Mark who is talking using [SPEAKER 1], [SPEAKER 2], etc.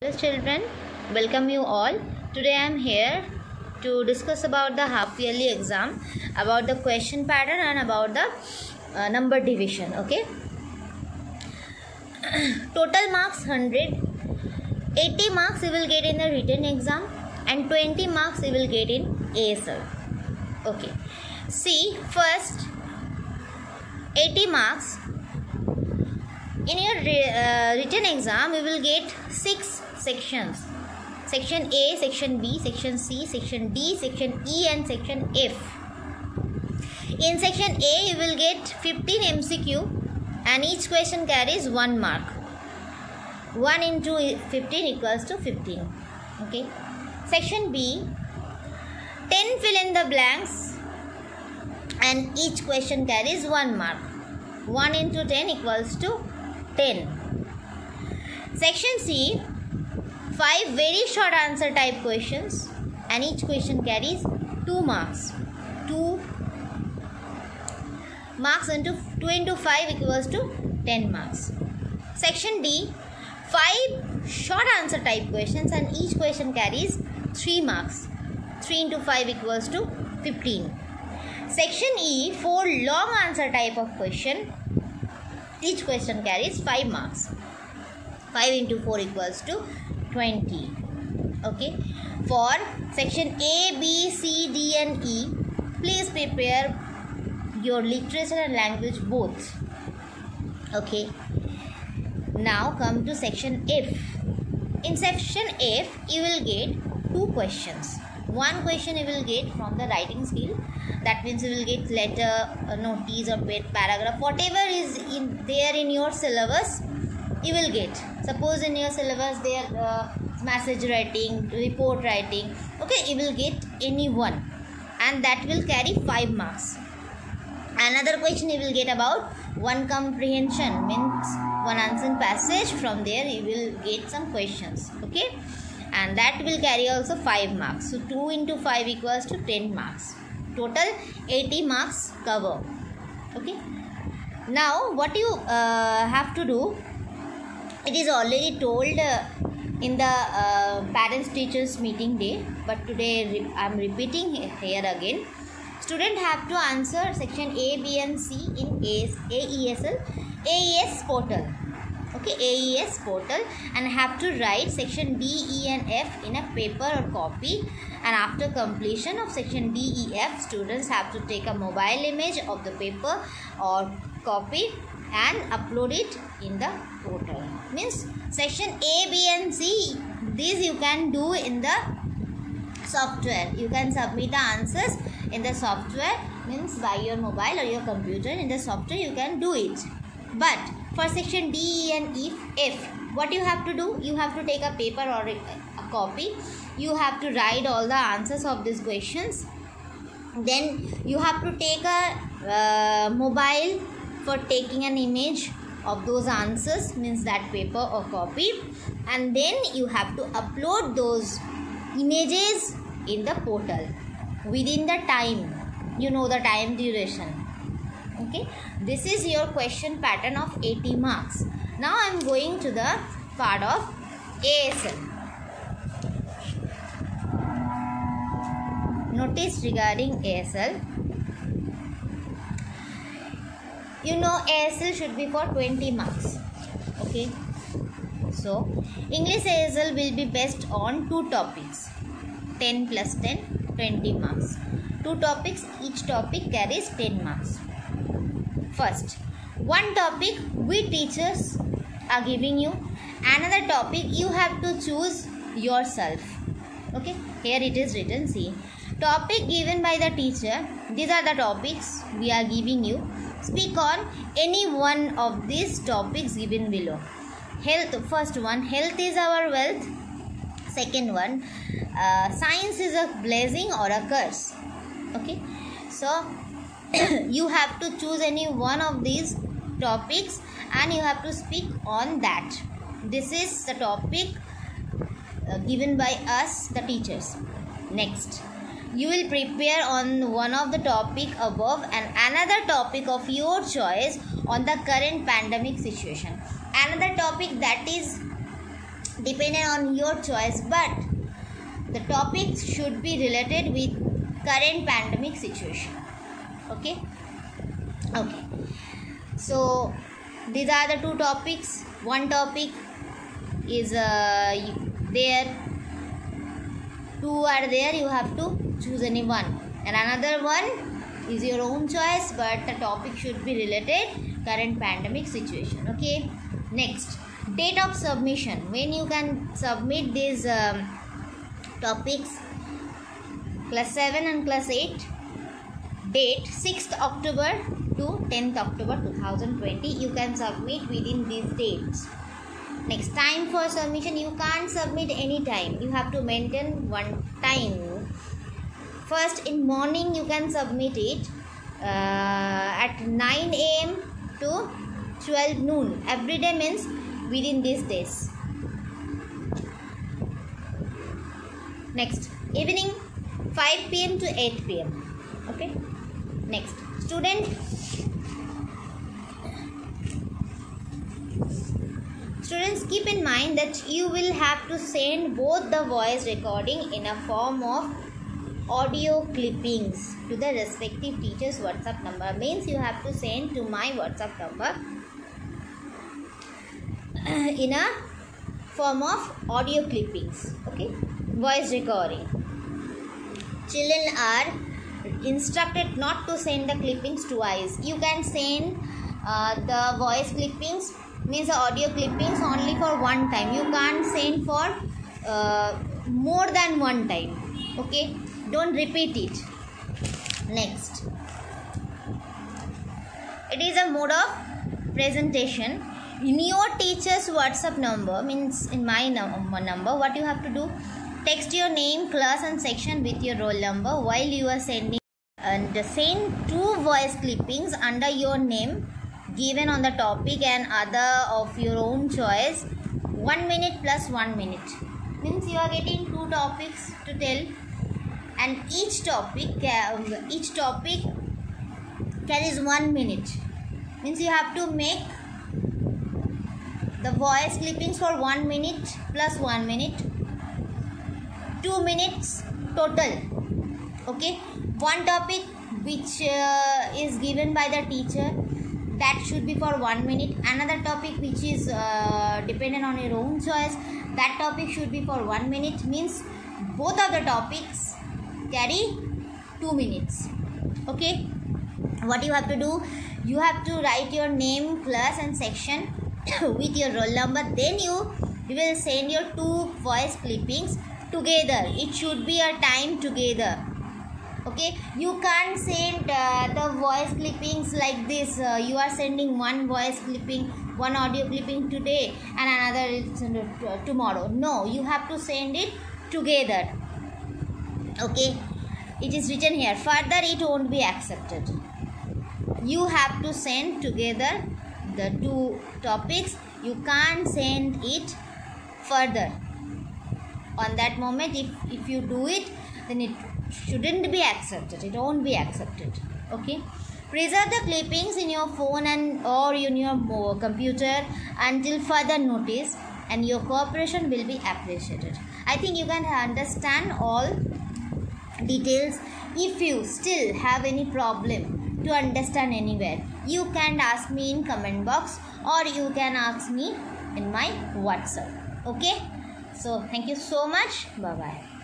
[SPEAKER 1] Hello children, welcome you all. Today I am here to discuss about the half yearly exam, about the question pattern and about the number division. Okay. Total marks 100. 80 marks you will get in the written exam and 20 marks you will get in ASL. Okay. See, first 80 marks. In your written exam, you will get 6 sections. Section A, Section B, Section C, Section D, Section E and Section F. In Section A, you will get 15 MCQ and each question carries 1 mark. 1 into 15 equals to 15. Okay. Section B, 10 fill in the blanks and each question carries 1 mark. 1 into 10 equals to 10. Section C, 5 very short answer type questions and each question carries 2 marks. 2 marks into 2 into 5 equals to 10 marks. Section D, 5 short answer type questions and each question carries 3 marks. 3 into 5 equals to 15. Section E, 4 long answer type of question. Each question carries 5 marks. 5 into 4 equals to 20. Okay. For section A, B, C, D and E, please prepare your literature and language both. Okay. Now come to section F. In section F, you will get 2 questions. 1 question you will get from the writing skill. That means you will get letter, notice or paragraph, whatever is there in your syllabus, you will get. Suppose in your syllabus there message writing, report writing, okay, you will get any one and that will carry 5 marks. Another question you will get about 1 comprehension, means 1 answer passage. From there you will get some questions, okay, and that will carry also 5 marks. So 2 into 5 equals to 10 marks. Total 80 marks cover. Okay. Now what you have to do, it is already told in the parents teachers meeting day, but today I am repeating here again. Student have to answer section A, B and C in AES portal. Okay, AES portal, and have to write section D, E and F in a paper or copy, and after completion of section D, E, F, students have to take a mobile image of the paper or copy and upload it in the portal. Means section A, B and C, these you can do in the software. You can submit the answers in the software, means by your mobile or your computer. In the software you can do it. But for section D, E and F, what you have to do? You have to take a paper or a copy. You have to write all the answers of these questions. Then you have to take a mobile for taking an image of those answers, means that paper or copy. And then you have to upload those images in the portal within the time. You know the time duration. Okay, this is your question pattern of 80 marks. Now I am going to the part of ASL. Notice regarding ASL. You know ASL should be for 20 marks. Okay, so English ASL will be based on 2 topics. 10 plus 10, 20 marks. 2 topics, each topic carries 10 marks. First, 1 topic we teachers are giving you. Another topic you have to choose yourself. Okay, here it is written. See, topic given by the teacher. These are the topics we are giving you. Speak on any one of these topics given below. Health, first one, health is our wealth. Second one, science is a blessing or a curse. Okay, so you have to choose any one of these topics and you have to speak on that. This is the topic given by us, the teachers. Next, you will prepare on one of the topic above and another topic of your choice on the current pandemic situation. Another topic that is depending on your choice, but the topics should be related with current pandemic situation. Okay. So these are the two topics. One topic is there, two are there, you have to choose any one, and another one is your own choice, but the topic should be related current pandemic situation. Okay. Next, date of submission, when you can submit these topics. Class 7 and class 8, date 6th October to 10th October 2020. You can submit within these dates. Next, time for submission, you can't submit any time, you have to maintain one time. First, in morning you can submit it at 9 AM to 12 noon. Every day means within these days. Next, evening 5 PM to 8 PM. Okay. Next, students, keep in mind that you will have to send both the voice recording in a form of audio clippings to the respective teacher's WhatsApp number. Means you have to send to my WhatsApp number in a form of audio clippings. Okay, voice recording. Children are instructed not to send the clippings twice. You can send the voice clippings, means the audio clippings, only for one time. You can't send for more than one time. Okay, don't repeat it. Next, it is a mode of presentation. In your teacher's WhatsApp number, means in my number, what you have to do, text your name, class and section with your roll number while you are sending, and send 2 voice clippings under your name given on the topic and other of your own choice. 1 minute plus 1 minute, means you are getting 2 topics to tell, and each topic carries 1 minute, means you have to make the voice clippings for 1 minute plus 1 minute, 2 minutes total. Okay, one topic which is given by the teacher, that should be for 1 minute. Another topic which is dependent on your own choice, that topic should be for 1 minute, means both of the topics carry 2 minutes. Okay, what you have to do, you have to write your name, class and section with your roll number, then you will send your 2 voice clippings together. It should be a time together. Okay, you can't send the voice clippings like this. You are sending one voice clipping, one audio clipping today and another tomorrow. No, you have to send it together. Okay, it is written here, further it won't be accepted. You have to send together the 2 topics. You can't send it further. On that moment, if you do it, then it shouldn't be accepted, it won't be accepted. Okay, preserve the clippings in your phone and or in your computer until further notice, and your cooperation will be appreciated. I think you can understand all details. If you still have any problem to understand anywhere, you can ask me in comment box, or you can ask me in my WhatsApp. Okay, so thank you so much. Bye bye.